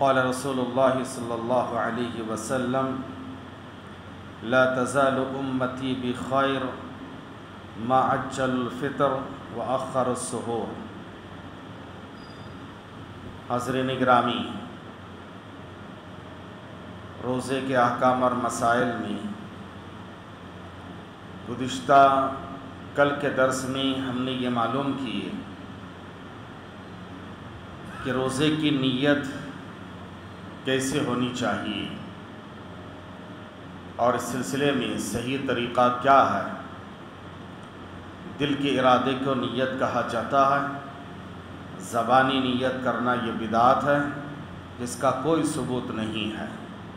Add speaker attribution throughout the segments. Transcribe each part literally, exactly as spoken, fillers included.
Speaker 1: قال رسول اللہ صلی اللہ علیہ وسلم لا تزال امتی بخیر ما عجل الفطر واخر السحور۔ حاضرین گرامی، روزے کے احکام اور مسائل میں گزشتہ کل کے درس میں ہم نے یہ معلوم کیے کہ روزے کی نیت کیسے ہونی چاہیے اور اس سلسلے میں صحیح طریقہ کیا ہے۔ دل کے ارادے کو نیت کہا جاتا ہے، زبانی نیت کرنا یہ بدعت ہے جس کا کوئی ثبوت نہیں ہے۔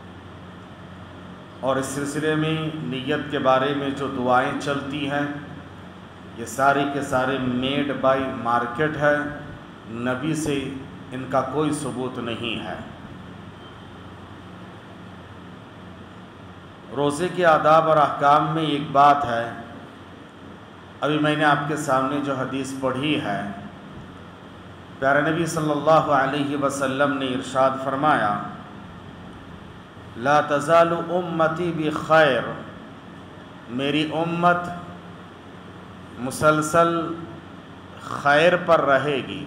Speaker 1: اور اس سلسلے میں نیت کے بارے میں جو دعائیں چلتی ہیں یہ سارے کے سارے میڈ بائی مارکیٹ ہے، نبی سے ان کا کوئی ثبوت نہیں ہے۔ روزے کے آداب اور احکام میں ایک بات ہے، ابھی میں نے آپ کے سامنے جو حدیث پڑھی ہے، پیارے نبی صلی اللہ علیہ وسلم نے ارشاد فرمایا لا تزال امتی بخیر، میری امت مسلسل خیر پر رہے گی،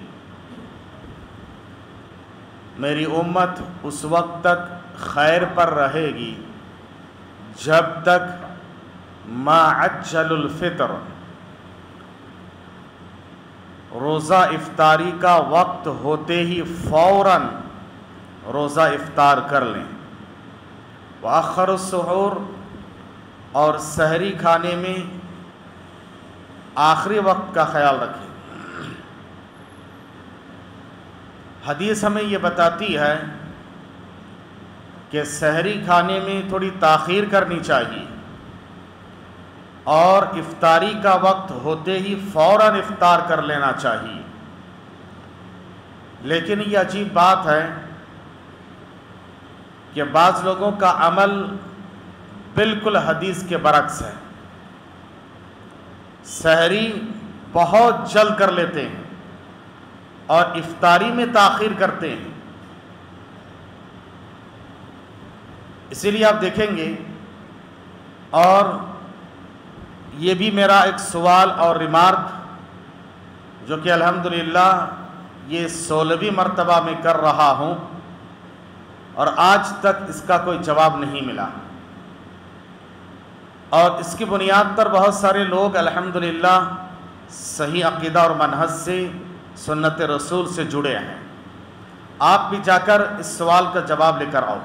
Speaker 1: میری امت اس وقت تک خیر پر رہے گی جب تک ما عجل الفطر، روزہ افطاری کا وقت ہوتے ہی فوراً روزہ افطار کر لیں، وآخر السحور، اور سحری کھانے میں آخری وقت کا خیال رکھیں۔ حدیث ہمیں یہ بتاتی ہے کہ سحری کھانے میں تھوڑی تاخیر کرنی چاہیے اور افطاری کا وقت ہوتے ہی فوراً افطار کر لینا چاہیے۔ لیکن یہ عجیب بات ہے کہ بعض لوگوں کا عمل بالکل حدیث کے برعکس ہے، سحری بہت جلد کر لیتے ہیں اور افطاری میں تاخیر کرتے ہیں۔ اسی لیے آپ دیکھیں گے، اور یہ بھی میرا ایک سوال اور ریمارک جو کہ الحمدللہ یہ سولہویں مرتبہ میں کر رہا ہوں اور آج تک اس کا کوئی جواب نہیں ملا، اور اس کی بنیاد پر بہت سارے لوگ الحمدللہ صحیح عقیدہ اور منہج سے، سنت رسول سے جڑے ہیں۔ آپ بھی جا کر اس سوال کا جواب لے کر آؤ۔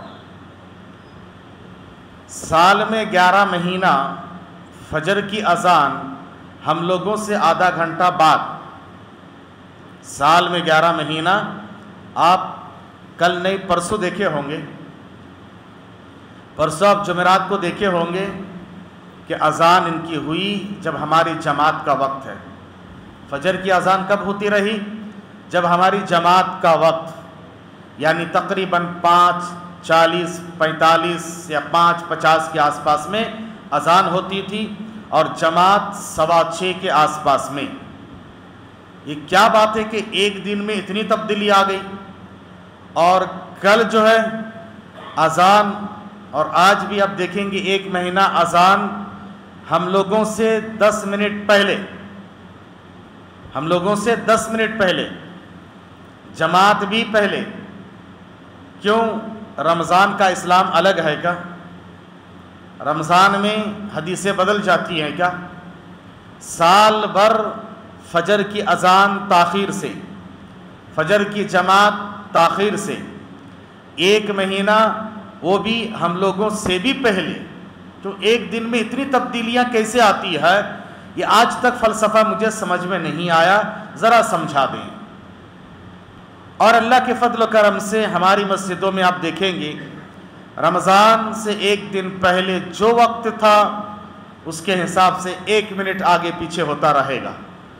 Speaker 1: سال میں گیارہ مہینہ فجر کی اذان ہم لوگوں سے آدھا گھنٹہ بعد، سال میں گیارہ مہینہ، آپ کل نہیں پرسوں دیکھے ہوں گے، پرسوں آپ جمعرات کو دیکھے ہوں گے کہ اذان ان کی ہوئی جب ہماری جماعت کا وقت ہے۔ فجر کی اذان کب ہوتی رہی؟ جب ہماری جماعت کا وقت، یعنی تقریباً پانچ چالیس پینتالیس یا پانچ پچاس کے آس پاس میں اذان ہوتی تھی، اور جماعت سوا چھ کے آس پاس میں۔ یہ کیا بات ہے کہ ایک دن میں اتنی تبدیلی آ گئی، اور کل جو ہے اذان، اور آج بھی آپ دیکھیں گے ایک مہینہ اذان ہم لوگوں سے دس منٹ پہلے، ہم لوگوں سے دس منٹ پہلے، جماعت بھی پہلے۔ کیوں؟ رمضان کا اسلام الگ ہے کیا؟ رمضان میں حدیثیں بدل جاتی ہیں کیا؟ سال بھر فجر کی اذان تاخیر سے، فجر کی جماعت تاخیر سے، ایک مہینہ وہ بھی ہم لوگوں سے بھی پہلے، تو ایک دن میں اتنی تبدیلیاں کیسے آتی ہے؟ یہ آج تک فلسفہ مجھے سمجھ میں نہیں آیا، ذرا سمجھا دیں۔ اور اللہ کے فضل و کرم سے ہماری مسجدوں میں آپ دیکھیں گے رمضان سے ایک دن پہلے جو وقت تھا اس کے حساب سے ایک منٹ آگے پیچھے ہوتا رہے گا۔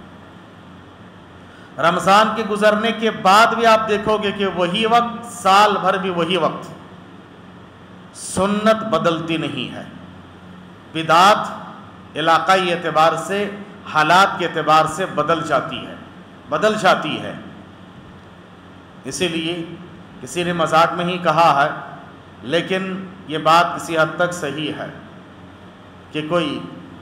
Speaker 1: رمضان کے گزرنے کے بعد بھی آپ دیکھو گے کہ وہی وقت، سال بھر بھی وہی وقت، سنت بدلتی نہیں ہے۔ بدعات علاقائی اعتبار سے، حالات کے اعتبار سے بدل جاتی ہے بدل جاتی ہے اسی لیے کسی نے مذاق میں ہی کہا ہے، لیکن یہ بات کسی حد تک صحیح ہے کہ کوئی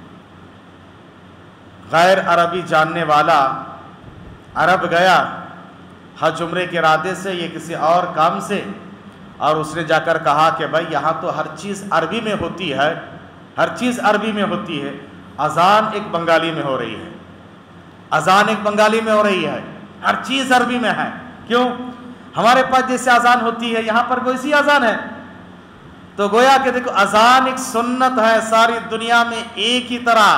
Speaker 1: غیر عربی جاننے والا عرب گیا حج عمرے کے ارادے سے یا کسی اور کام سے، اور اس نے جا کر کہا کہ بھائی یہاں تو ہر چیز عربی میں ہوتی ہے، ہر چیز عربی میں ہوتی ہے، اذان ایک بنگالی میں ہو رہی ہے، اذان ایک بنگالی میں ہو رہی ہے، ہر چیز عربی میں ہے۔ کیوں؟ ہمارے پاس جیسے اذان ہوتی ہے یہاں پر ویسی اذان ہے۔ تو گویا کہ دیکھو اذان ایک سنت ہے ساری دنیا میں ایک ہی طرح،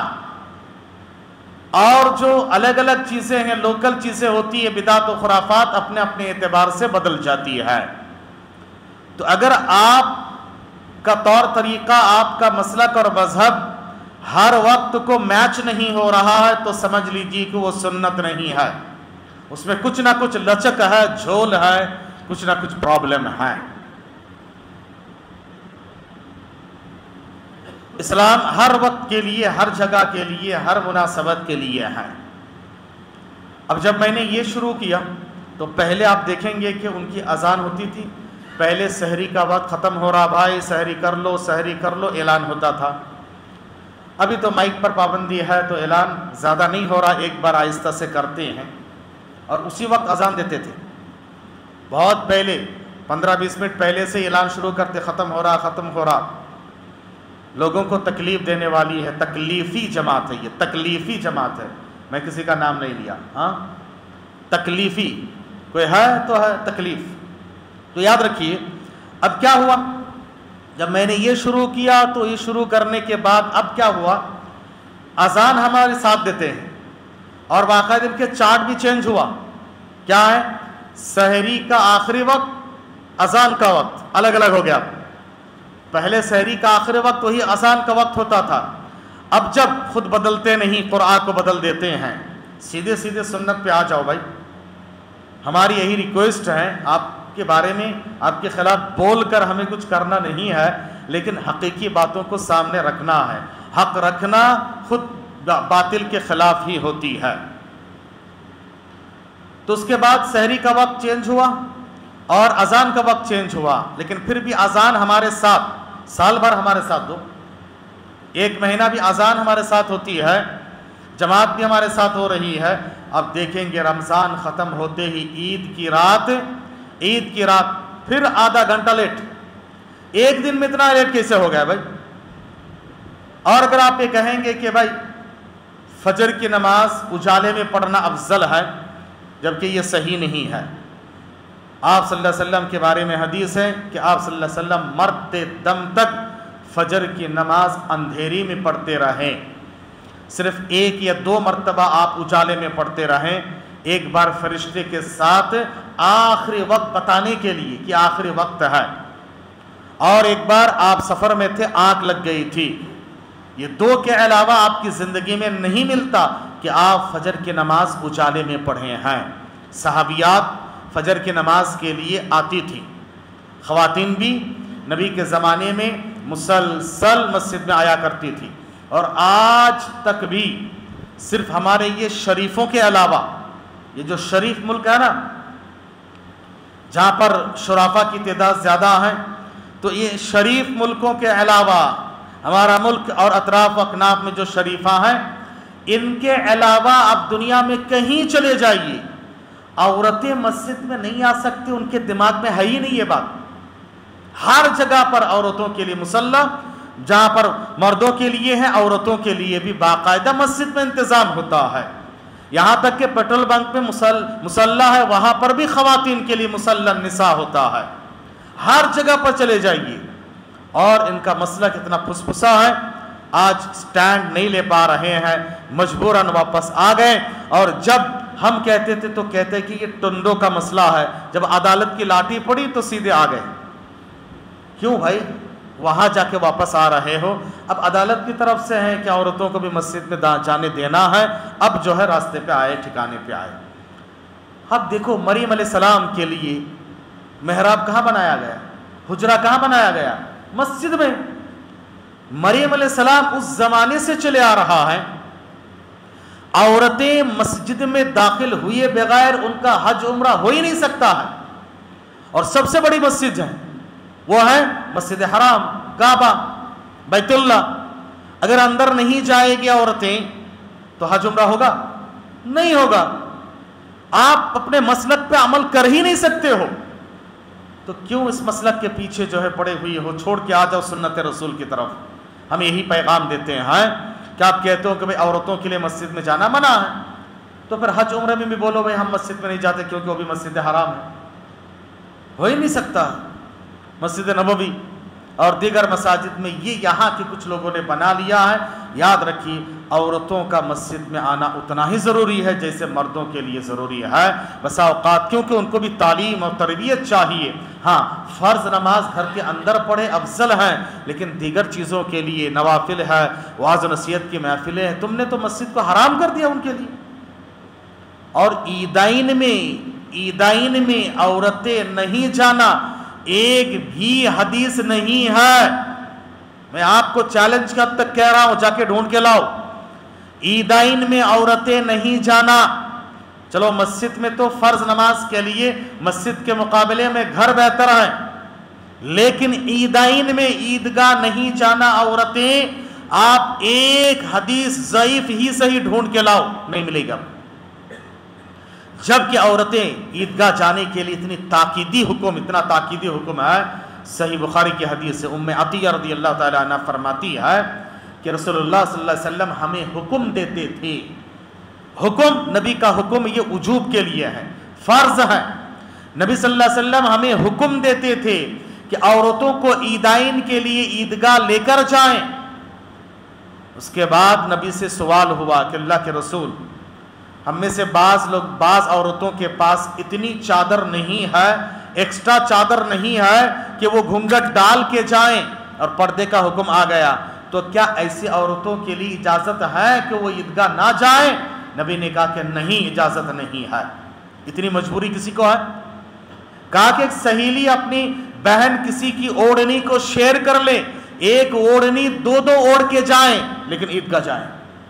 Speaker 1: اور جو الگ الگ چیزیں ہیں، لوکل چیزیں ہوتی ہے، بدعت و خرافات اپنے اپنے اعتبار سے بدل جاتی ہے۔ تو اگر آپ کا طور طریقہ، آپ کا مسلک اور مذہب ہر وقت کو میچ نہیں ہو رہا ہے تو سمجھ لیجیے کہ وہ سنت نہیں ہے، اس میں کچھ نہ کچھ لچک ہے، جھول ہے، کچھ نہ کچھ پرابلم ہے۔ اسلام ہر وقت کے لیے، ہر جگہ کے لیے، ہر مناسبت کے لیے ہے۔ اب جب میں نے یہ شروع کیا تو پہلے آپ دیکھیں گے کہ ان کی اذان ہوتی تھی، پہلے سحری کا وقت ختم ہو رہا، بھائی سحری کر لو، سحری کر لو، اعلان ہوتا تھا۔ ابھی تو مائک پر پابندی ہے تو اعلان زیادہ نہیں ہو رہا، ایک بار آہستہ سے کرتے ہیں اور اسی وقت اذان دیتے تھے۔ بہت پہلے پندرہ بیس منٹ پہلے سے اعلان شروع کرتے، ختم ہو رہا ختم ہو رہا۔ لوگوں کو تکلیف دینے والی ہے، تکلیفی جماعت ہے، یہ تکلیفی جماعت ہے، میں کسی کا نام نہیں لیا، ہاں تکلیفی، کوئی ہے تو ہے تکلیف۔ تو یاد رکھیے اب کیا ہوا، جب میں نے یہ شروع کیا تو یہ شروع کرنے کے بعد اب کیا ہوا، اذان ہمارے ساتھ دیتے ہیں اور باقاعدہ ان کے چارٹ بھی چینج ہوا۔ کیا ہے؟ سحری کا آخری وقت، اذان کا وقت الگ الگ ہو گیا۔ پہلے سحری کا آخری وقت وہی اذان کا وقت ہوتا تھا، اب جب خود بدلتے نہیں، قرآن کو بدل دیتے ہیں، سیدھے سیدھے سنت پہ آ جاؤ بھائی۔ ہماری یہی ریکویسٹ ہے، آپ کے بارے میں آپ کے خلاف بول کر ہمیں کچھ کرنا نہیں ہے، لیکن حقیقی باتوں کو سامنے رکھنا ہے۔ حق رکھنا خود باطل کے خلاف ہی ہوتی ہے۔ تو اس کے بعد سحری کا وقت چینج ہوا اور اذان کا وقت چینج ہوا، لیکن پھر بھی اذان ہمارے ساتھ، سال بھر ہمارے ساتھ دو، ایک مہینہ بھی اذان ہمارے ساتھ ہوتی ہے، جماعت بھی ہمارے ساتھ ہو رہی ہے۔ اب دیکھیں گے رمضان ختم ہوتے ہی عید کی رات، عید کی رات پھر آدھا گھنٹہ لیٹ، ایک دن میں اتنا لیٹ کیسے ہو گیا بھائی؟ اور اگر آپ یہ کہیں گے کہ بھائی فجر کی نماز اجالے میں پڑھنا افضل ہے، جبکہ یہ صحیح نہیں ہے۔ آپ صلی اللہ علیہ وسلم کے بارے میں حدیث ہے کہ آپ صلی اللہ علیہ وسلم مرتے دم تک فجر کی نماز اندھیری میں پڑھتے رہے، صرف ایک یا دو مرتبہ آپ اجالے میں پڑھتے رہیں، ایک بار فرشتے کے ساتھ آخری وقت بتانے کے لیے کہ آخری وقت ہے، اور ایک بار آپ سفر میں تھے، آنکھ لگ گئی تھی۔ یہ دو کے علاوہ آپ کی زندگی میں نہیں ملتا کہ آپ فجر کی نماز اجالے میں پڑھے ہیں۔ صحابیات فجر کی نماز کے لیے آتی تھی، خواتین بھی نبی کے زمانے میں مسلسل مسجد میں آیا کرتی تھی، اور آج تک بھی صرف ہمارے یہ شریفوں کے علاوہ، یہ جو شریف ملک ہے نا جہاں پر شرافہ کی تعداد زیادہ ہے، تو یہ شریف ملکوں کے علاوہ ہمارا ملک اور اطراف و اکناف میں جو شریفہ ہیں، ان کے علاوہ اب دنیا میں کہیں چلے جائیے عورتیں مسجد میں نہیں آ سکتی، ان کے دماغ میں ہے ہی نہیں یہ بات۔ ہر جگہ پر عورتوں کے لیے مصلی، جہاں پر مردوں کے لیے ہے عورتوں کے لیے بھی باقاعدہ مسجد میں انتظام ہوتا ہے۔ یہاں تک کہ پیٹرول بنک میں مصلی ہے، وہاں پر بھی خواتین کے لیے مصلی النساء ہوتا ہے۔ ہر جگہ پر چلے جائیے، اور ان کا مسئلہ کتنا پھسپھسا ہے، آج سٹینڈ نہیں لے پا رہے ہیں، مجبوراً واپس آ گئے۔ اور جب ہم کہتے تھے تو کہتے کہ یہ ٹنڈوں کا مسئلہ ہے، جب عدالت کی لاٹھی پڑی تو سیدھے آ گئے۔ کیوں بھائی وہاں جا کے واپس آ رہے ہو؟ اب عدالت کی طرف سے ہے کہ عورتوں کو بھی مسجد میں جانے دینا ہے، اب جو ہے راستے پہ آئے، ٹھکانے پہ آئے۔ اب دیکھو مریم علیہ السلام کے لیے محراب کہاں بنایا گیا، حجرہ کہاں بنایا گیا؟ مسجد میں۔ مریم علیہ السلام اس زمانے سے چلے آ رہا ہے، عورتیں مسجد میں داخل ہوئے بغیر ان کا حج عمرہ ہو ہی نہیں سکتا ہے، اور سب سے بڑی مسجد ہے وہ ہے مسجد حرام، کعبہ، بیت اللہ۔ اگر اندر نہیں جائے گی عورتیں تو حج عمرہ ہوگا؟ نہیں ہوگا۔ آپ اپنے مسلک پہ عمل کر ہی نہیں سکتے ہو تو کیوں اس مسلک کے پیچھے جو ہے پڑے ہوئی ہو؟ چھوڑ کے آ جاؤ سنت رسول کی طرف۔ ہم یہی پیغام دیتے ہیں کہ آپ کہتے ہو کہ بھئی عورتوں کے لیے مسجد میں جانا منع ہے، تو پھر حج عمرے میں بھی بولو بھئی ہم مسجد میں نہیں جاتے کیونکہ وہ بھی مسجد حرام ہے۔ ہو ہی نہیں سکتا۔ مسجد نبوی اور دیگر مساجد میں یہ یہاں کے کچھ لوگوں نے بنا لیا ہے۔ یاد رکھیے عورتوں کا مسجد میں آنا اتنا ہی ضروری ہے جیسے مردوں کے لیے ضروری ہے بسا اوقات، کیونکہ ان کو بھی تعلیم اور تربیت چاہیے۔ ہاں فرض نماز گھر کے اندر پڑھے افضل ہیں، لیکن دیگر چیزوں کے لیے نوافل ہے، وعظ و نصیحت کی محفلیں ہیں، تم نے تو مسجد کو حرام کر دیا ان کے لیے۔ اور عیدین میں عیدین میں عورتیں نہیں جانا ایک بھی حدیث نہیں ہے۔ میں آپ کو چیلنج کا تک کہہ رہا ہوں، جا کے ڈھونڈ کے لاؤ۔ عیدین میں عورتیں نہیں جانا۔ چلو مسجد میں تو فرض نماز کے لیے مسجد کے مقابلے میں گھر بہتر ہے، لیکن عیدین میں عیدگاہ نہیں جانا عورتیں، آپ ایک حدیث ضعیف ہی صحیح ڈھونڈ کے لاؤ، نہیں ملے گا۔ جبکہ عورتیں عیدگاہ جانے کے لیے اتنی تاکیدی حکم اتنا تاکیدی حکم ہے، صحیح بخاری کی حدیث سے ام عطیہ رضی اللہ تعالی عنہ فرماتی ہے کہ رسول اللہ صلی اللہ علیہ وسلم ہمیں حکم دیتے تھے، حکم نبی کا حکم یہ وجوب کے لیے ہے، فرض ہے۔ نبی صلی اللہ علیہ وسلم ہمیں حکم دیتے تھے کہ عورتوں کو عیدین کے لیے عیدگاہ لے کر جائیں۔ اس کے بعد نبی سے سوال ہوا کہ اللہ کے رسول، ہم میں سے بعض لوگ بعض عورتوں کے پاس اتنی چادر نہیں ہے، ایکسٹرا چادر نہیں ہے کہ وہ گھونگھٹ ڈال کے جائیں اور پردے کا حکم آ گیا، تو کیا ایسی عورتوں کے لیے اجازت ہے کہ وہ عیدگاہ نہ جائیں؟ نبی نے کہا کہ نہیں، اجازت نہیں ہے۔ اتنی مجبوری کسی کو ہے؟ کہا کہ ایک سہیلی اپنی بہن کسی کی اوڑھنی کو شیئر کر لے، ایک اوڑھنی دو دو اوڑھ کے جائیں لیکن عیدگاہ جائیں۔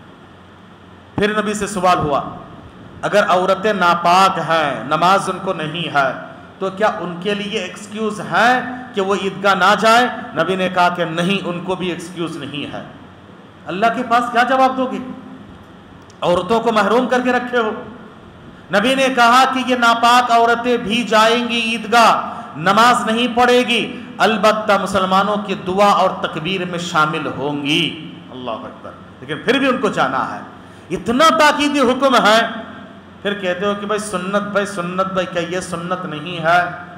Speaker 1: پھر نبی سے سوال ہوا اگر عورتیں ناپاک ہیں، نماز ان کو نہیں ہے، تو کیا ان کے لیے ایکسکیوز ہے کہ وہ عیدگاہ نہ جائیں؟ نبی نے کہا کہ نہیں، ان کو بھی ایکسکیوز نہیں ہے۔ اللہ کے پاس کیا جواب دو گے؟ عورتوں کو محروم کر کے رکھے ہو۔ نبی نے کہا کہ یہ ناپاک عورتیں بھی جائیں گی عیدگاہ، نماز نہیں پڑھے گی، البتہ مسلمانوں کی دعا اور تکبیر میں شامل ہوں گی۔ اللہ اکبر۔ لیکن پھر بھی ان کو جانا ہے، اتنا تاکیدی حکم ہے۔ پھر کہتے ہو کہ بھائی سنت، بھائی سنت، بھائی کیا یہ سنت نہیں ہے؟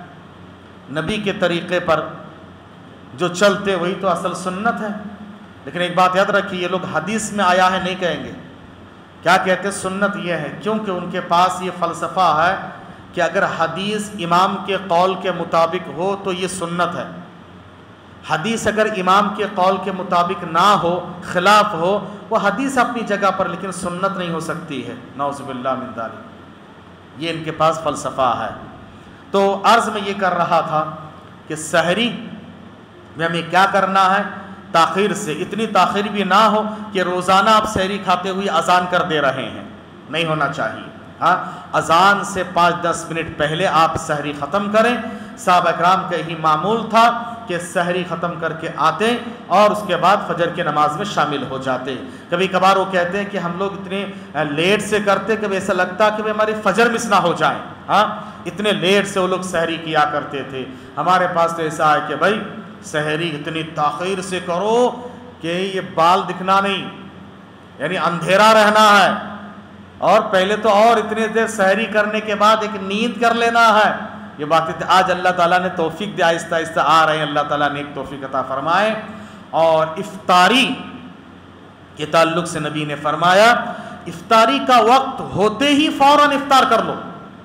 Speaker 1: نبی کے طریقے پر جو چلتے وہی تو اصل سنت ہے۔ لیکن ایک بات یاد رکھیے، یہ لوگ حدیث میں آیا ہے نہیں کہیں گے، کیا کہتے سنت یہ ہے، کیونکہ ان کے پاس یہ فلسفہ ہے کہ اگر حدیث امام کے قول کے مطابق ہو تو یہ سنت ہے، حدیث اگر امام کے قول کے مطابق نہ ہو، خلاف ہو، وہ حدیث اپنی جگہ پر لیکن سنت نہیں ہو سکتی ہے، نعوذ باللہ من ذالک۔ یہ ان کے پاس فلسفہ ہے۔ تو عرض میں یہ کر رہا تھا کہ سحری میں ہمیں کیا کرنا ہے، تاخیر سے، اتنی تاخیر بھی نہ ہو کہ روزانہ آپ سحری کھاتے ہوئے اذان کر دے رہے ہیں، نہیں ہونا چاہیے۔ ہاں اذان سے پانچ دس منٹ پہلے آپ سحری ختم کریں۔ صحابہ اکرام کا یہی معمول تھا کہ سحری ختم کر کے آتے اور اس کے بعد فجر کی نماز میں شامل ہو جاتے۔ کبھی کبھار وہ کہتے ہیں کہ ہم لوگ اتنے لیٹ سے کرتے کہ ایسا لگتا کہ ہماری فجر مس نہ ہو جائیں، ہاں اتنے لیٹ سے وہ لوگ سحری کیا کرتے تھے۔ ہمارے پاس تو ایسا ہے کہ بھائی سحری اتنی تاخیر سے کرو کہ یہ بال دکھنا نہیں، یعنی اندھیرا رہنا ہے، اور پہلے تو اور اتنے دیر سحری کرنے کے بعد ایک نیند کر لینا ہے۔ یہ باتیں آج اللہ تعالیٰ نے توفیق دیا، آہستہ آہستہ آ رہے ہیں، اللہ تعالیٰ نے ایک توفیق عطا فرمائے۔ اور افطاری کے تعلق سے نبی نے فرمایا افطاری کا وقت ہوتے ہی فوراً افطار کر لو۔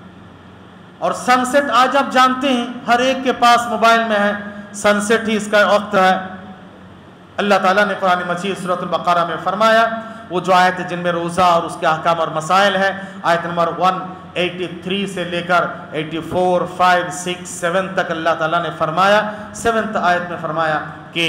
Speaker 1: اور سن سیٹ آج آپ جانتے ہیں ہر ایک کے پاس موبائل میں ہے، سن سیٹ ہی اس کا وقت ہے۔ اللہ تعالیٰ نے قرآن مجید سورۃ البقرہ میں فرمایا، وہ جو آیت جن میں روزہ اور اس کے احکام اور مسائل ہے، آیت نمبر ایک سو تراسی سے لے کر چورانوے، پانچ، چھ، سات تک اللہ تعالیٰ نے فرمایا، سیونتھ آیت میں فرمایا کہ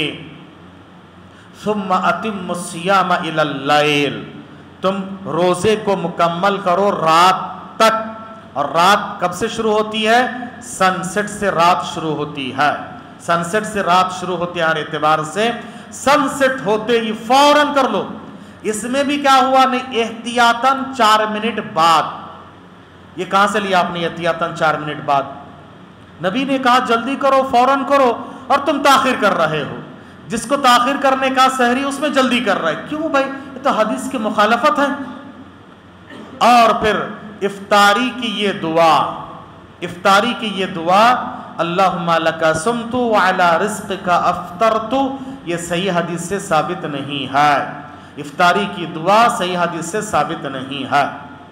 Speaker 1: ثم اتم الصیام الی اللیل، تم روزے کو مکمل کرو رات تک۔ اور رات کب سے شروع ہوتی ہے؟ سن سیٹ سے رات شروع ہوتی ہے، سن سیٹ سے رات شروع ہوتی ہے ہر اعتبار سے، سن سیٹ ہوتے ہی فوراً کر لو۔ اس میں بھی کیا ہوا؟ نہیں، احتیاطاً چار منٹ بعد۔ یہ کہاں سے لیا آپ نے احتیاطاً چار منٹ بعد؟ نبی نے کہا جلدی کرو، فوراً کرو، اور تم تاخیر کر رہے ہو۔ جس کو تاخیر کرنے کا سحری اس میں جلدی کر رہا ہے، کیوں بھائی؟ یہ تو حدیث کی مخالفت ہے۔ اور پھر افطاری کی یہ دعا، افطاری کی یہ دعا، اللہم لک صمت وعلی رزقک افطرت، یہ صحیح حدیث سے ثابت نہیں ہے۔ افطاری کی دعا صحیح حدیث سے ثابت نہیں ہے،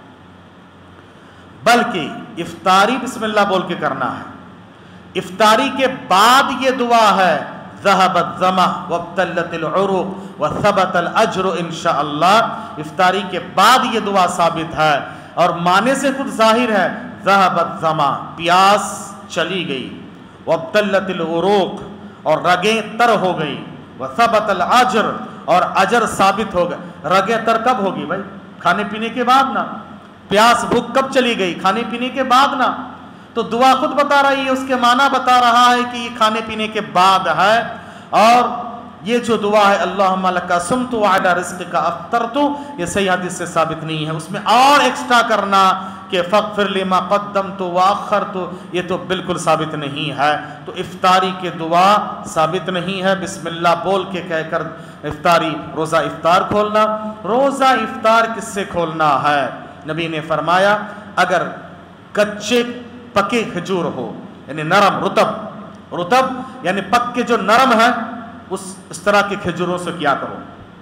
Speaker 1: بلکہ افطاری بسم اللہ بول کے کرنا ہے۔ افطاری کے بعد یہ دعا ہے، ذهب الظمأ وابتلت العروق وثبت الاجر انشاءاللہ۔ افطاری کے بعد یہ دعا ثابت ہے، اور معنی سے خود ظاہر ہے، ذهب الظمأ، پیاس چلی گئی، وابتلت العروق، اور رگیں تر ہو گئی، وثبت الاجر، اور اجر ثابت ہو گئے۔ رگیں تر کب ہوگی بھائی؟ کھانے پینے کے بعد نا۔ پیاس بھوک کب چلی گئی؟ کھانے پینے کے بعد نا۔ تو دعا خود بتا رہی ہے، اس کے معنی بتا رہا ہے کہ یہ کھانے پینے کے بعد ہے۔ اور یہ جو دعا ہے اللہم لک صمت وعلی رزقک افطرت، یہ صحیح حدیث سے ثابت نہیں ہے۔ اس میں اور ایکسٹرا کرنا کہ فاغفر لی ما قدمت واخرت، یہ تو بالکل ثابت نہیں ہے۔ تو افطاری کی دعا ثابت نہیں ہے۔ بسم اللہ بول کے کہہ کر افطاری، روزہ افطار کھولنا۔ روزہ افطار کس سے کھولنا ہے؟ نبی نے فرمایا اگر کچے پکے کھجور ہو، یعنی نرم رطب، رطب یعنی پک کے جو نرم ہے، اس اس طرح کے کھجوروں سے کیا کرو۔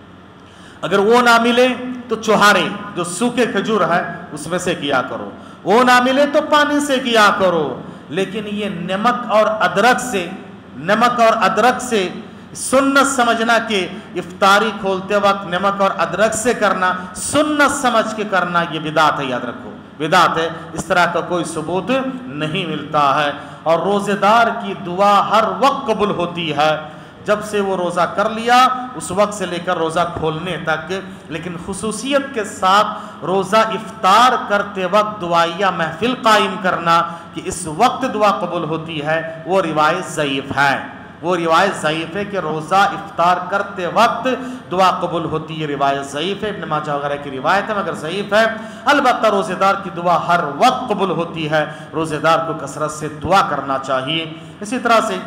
Speaker 1: اگر وہ نہ ملے تو چوہارے جو سوکھے کھجور ہے اس میں سے کیا کرو، وہ نہ ملے تو پانی سے کیا کرو۔ لیکن یہ نمک اور ادرک سے، نمک اور ادرک سے سنت سمجھنا کہ افطاری کھولتے وقت نمک اور ادرک سے کرنا، سنت سمجھ کے کرنا، یہ بدعت ہے، یاد رکھو بدعت ہے۔ اس طرح کا کوئی ثبوت نہیں ملتا ہے۔ اور روزے دار کی دعا ہر وقت قبول ہوتی ہے، جب سے وہ روزہ کر لیا اس وقت سے لے کر روزہ کھولنے تک۔ لیکن خصوصیت کے ساتھ روزہ افطار کرتے وقت دعائیہ محفل قائم کرنا کہ اس وقت دعا قبول ہوتی ہے، وہ روایت ضعیف ہے۔ وہ روایت ضعیف ہے کہ روزہ افطار کرتے وقت دعا قبول ہوتی ہے، یہ روایت ضعیف ہے، ابن ماجہ وغیرہ کی روایت ہے مگر ضعیف ہے۔ البتہ روزے دار کی دعا ہر وقت قبول ہوتی ہے، روزے دار کو کثرت سے دعا کرنا چاہیے۔ اسی طرح سے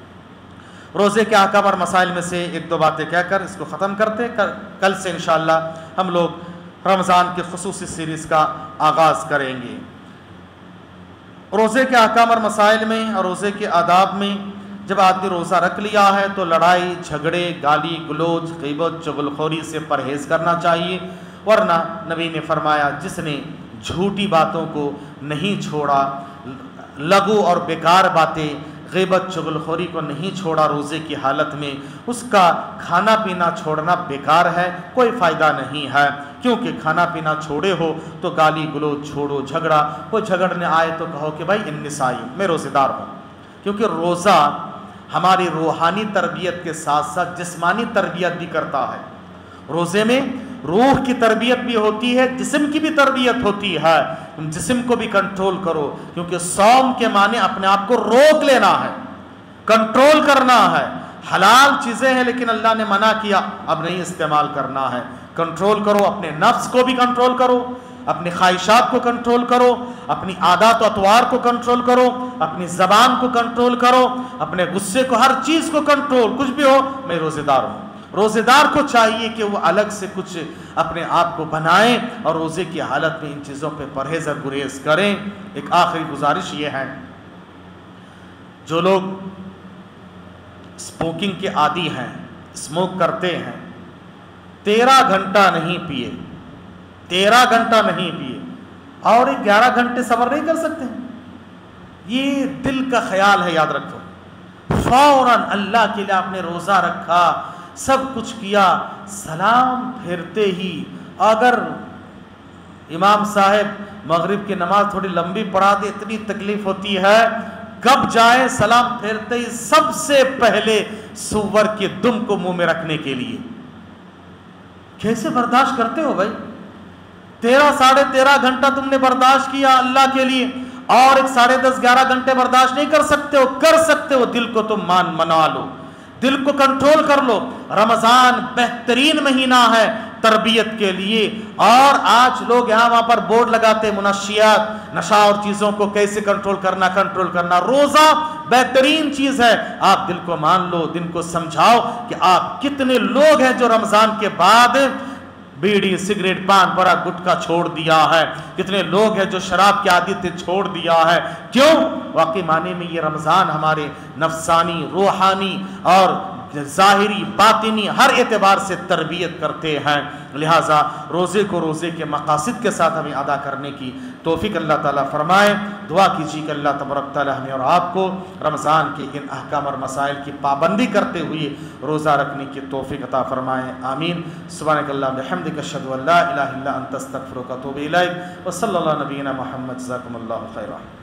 Speaker 1: روزے کے احکام اور مسائل میں سے ایک دو باتیں کہہ کر اس کو ختم کرتے، کل سے انشاءاللہ ہم لوگ رمضان کی خصوصی سیریز کا آغاز کریں گے۔ روزے کے احکام اور مسائل میں اور روزے کے آداب میں، جب آدمی روزہ رکھ لیا ہے تو لڑائی جھگڑے، گالی گلوچ، غیبت، چغلخوری سے پرہیز کرنا چاہیے، ورنہ نبی نے فرمایا جس نے جھوٹی باتوں کو نہیں چھوڑا، لغو اور بیکار باتیں، غیبت چغلخوری کو نہیں چھوڑا روزے کی حالت میں، اس کا کھانا پینا چھوڑنا بیکار ہے، کوئی فائدہ نہیں ہے۔ کیونکہ کھانا پینا چھوڑے ہو تو گالی گلوچ چھوڑو، جھگڑا، کوئی جھگڑنے آئے تو کہو کہ بھائی انی صائم، میں روزے دار ہوں۔ کیونکہ روزہ ہماری روحانی تربیت کے ساتھ ساتھ جسمانی تربیت بھی کرتا ہے۔ روزے میں روح کی تربیت بھی ہوتی ہے، جسم کی بھی تربیت ہوتی ہے۔ تم جسم کو بھی کنٹرول کرو، کیونکہ صوم کے معنی اپنے آپ کو روک لینا ہے، کنٹرول کرنا ہے۔ حلال چیزیں ہیں لیکن اللہ نے منع کیا، اب نہیں استعمال کرنا ہے۔ کنٹرول کرو، اپنے نفس کو بھی کنٹرول کرو، اپنی خواہشات کو کنٹرول کرو، اپنی عادات و اطوار کو کنٹرول کرو، اپنی زبان کو کنٹرول کرو، اپنے غصے کو، ہر چیز کو کنٹرول، کچھ بھی ہو میں روزے دار ہوں۔ روزے دار کو چاہیے کہ وہ الگ سے کچھ اپنے آپ کو بنائیں اور روزے کی حالت میں ان چیزوں پہ پرہیز اور گریز کریں۔ ایک آخری گزارش یہ ہے، جو لوگ اسموکنگ کے عادی ہیں، اسموک کرتے ہیں، تیرہ گھنٹہ نہیں پیے، تیرہ گھنٹہ نہیں پیے اور ایک گیارہ گھنٹے صبر نہیں کر سکتے، یہ دل کا خیال ہے، یاد رکھو۔ فوراً اللہ کے لیے آپ نے روزہ رکھا، سب کچھ کیا، سلام پھیرتے ہی اگر امام صاحب مغرب کی نماز تھوڑی لمبی پڑھا دے، اتنی تکلیف ہوتی ہے، کب جائیں سلام پھیرتے ہی سب سے پہلے سور کے دم کو منہ میں رکھنے کے لیے۔ کیسے برداشت کرتے ہو بھائی؟ तेरह साढ़े तेरह घंटा तुमने बर्दाश्त किया अल्लाह के लिए, और एक साढ़े दस ग्यारह घंटे बर्दाश्त नहीं कर सकते हो, कर सकते हो, दिल को तुम मान मना लो, दिल को कंट्रोल कर लो। रमज़ान बेहतरीन महीना है तरबियत के लिए। और आज लोग यहाँ वहाँ पर बोर्ड लगाते, मुनशियात, नशा और चीज़ों को कैसे कंट्रोल करना कंट्रोल करना। रोज़ा बेहतरीन चीज़ है, आप दिल को मान लो, दिल को समझाओ कि आप कितने लोग हैं जो रमज़ान के बाद बीड़ी सिगरेट पान बड़ा गुटखा छोड़ दिया है, कितने लोग हैं जो शराब के आदी थे छोड़ दिया है। क्यों? वाकई माने में ये रमज़ान हमारे नफसानी, रूहानी और ज़ाहिरी, बातिनी हर एतबार से तरबियत करते हैं। लिहाजा रोज़े को रोज़े के मकासद के साथ हमें अदा करने की तौफीक अल्लाह ताला फरमाए। दुआ कीजिए कि अल्लाह तबारक ताला हमें और आपको रमज़ान के इन अहकाम और मसाइल की पाबंदी करते हुए रोज़ा रखने की तौफीक अता फरमाए। आमीन। सुब्हानकल्लाहुम्मा व बिहम्दिक अशहदु अन ला इलाहा इल्ला अंता अस्तगफिरुका व अतूबु इलैक। व सल्लल्लाहु अलैहि नबीना मुहम्मद। जज़ाकुमुल्लाहु खैरन।